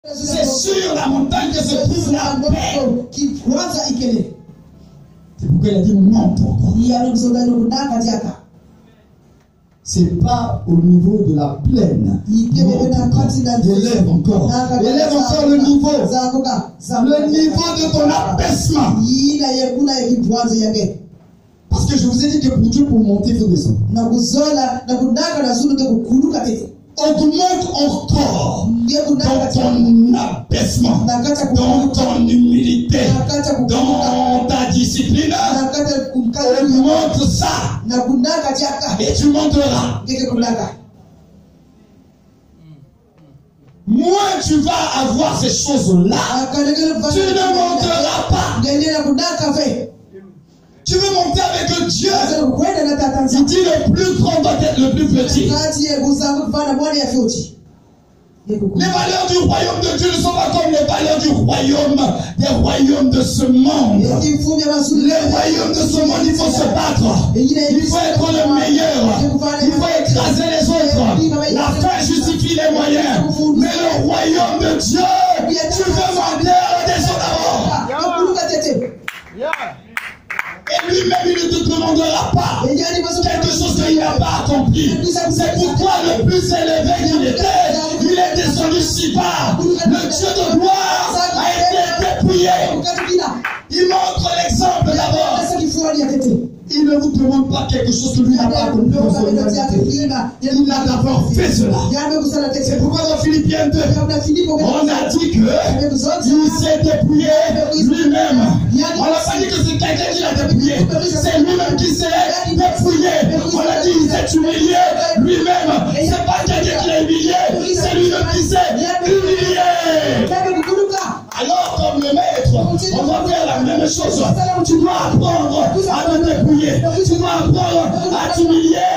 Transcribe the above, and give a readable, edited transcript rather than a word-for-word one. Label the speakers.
Speaker 1: C'est sur la montagne que se trouve la paix. C'est pourquoi il a dit monte encore. C'est pas au niveau de la plaine. Élève encore. Élève encore le niveau. Le niveau de ton abaissement. Parce que je vous ai dit que pour Dieu, pour monter, il faut descendre. Augmente encore dans ton abaissement, dans ton humilité, dans ta discipline. Augmente ça et tu monteras. Moins tu vas avoir ces choses-là, tu ne monteras pas. Tu veux monter avec Dieu. Il dit le plus grand doit être le plus petit. Les valeurs du royaume de Dieu ne sont pas comme les valeurs du royaume, des royaumes de ce monde. Les royaumes de ce monde, il faut se battre. Il faut être le meilleur. Il faut écraser les autres. La fin justifie les moyens. Mais le royaume de Dieu, tu veux monter à la descente d'abord. Et lui-même, il ne te demandera pas quelque chose qu'il n'a pas accompli. C'est pourquoi le plus élevé qu'il était, il est descendu si bas. Le Dieu de gloire a été dépouillé. Il montre l'exemple d'abord. Il ne vous demande pas quelque chose que lui n'a pas accompli. Il a d'abord fait cela. C'est pourquoi dans Philippiens 2, on a dit que il s'est dépouillé lui-même. On n'a pas dit que c'est quelqu'un qui l'a dépouillé. C'est lui-même qui s'est dépouillé. On a dit qu'il s'est humilié lui-même. C'est pas quelqu'un qui l'a humilié. C'est lui-même qui s'est humilié. Alors, comme le maître, on va faire la même chose. Tu dois apprendre à te dépouiller. Tu dois apprendre à t'humilier.